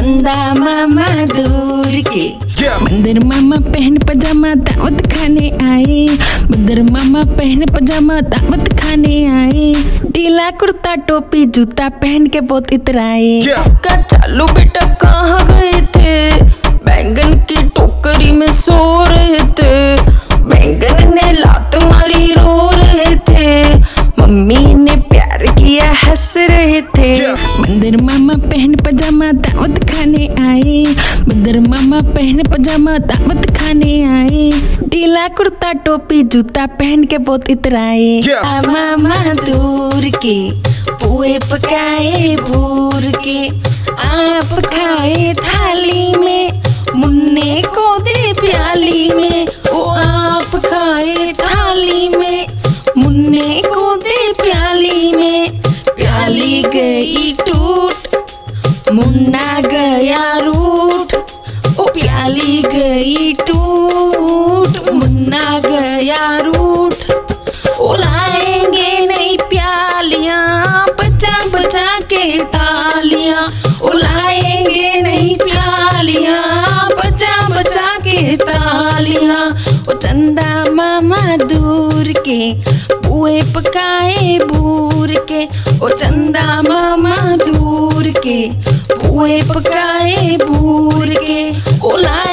चंदा मामा दूर के। बंदर मामा पहन पजामा दावत खाने आए। बंदर मामा पहन पजामा दावत खाने आए। ढीला कुर्ता टोपी जूता पहन के बहुत इतराए। का चालू बेटा कहाँ गए थे? बैंगन की टोकरी में सो रहे थे। बैंगन ने लात मारी रो रहे थे। मम्मी ने प्यार किया हंस रहे थे। बंदर मामा पहन पजामा दावत खाने आए। बंदर मामा पहन पजामा दावत खाने आए। ढीला कुर्ता टोपी जूता पहन के बहुत इतराए। मामा दूर के पुए पकाए भूर के। आप खाए थाली में मुन्ने को दे प्याली में। ओ आप खाए थाली में मुन्ने को दे प्याली में। प्याली गई टूट मुन्ना गया रूठ। ओ प्याली गई टूट मुन्ना गया रूठ। ओ लाएंगे नई प्यालियां बचा बचा के तालियां। ओ लाएंगे नई प्यालियां बचा बचा के तालियां। ओ चंदा मामा दूर के पुए पकाए भूर के। ओ चंदा मामा दूर के पुए पकाए भूर के। ओ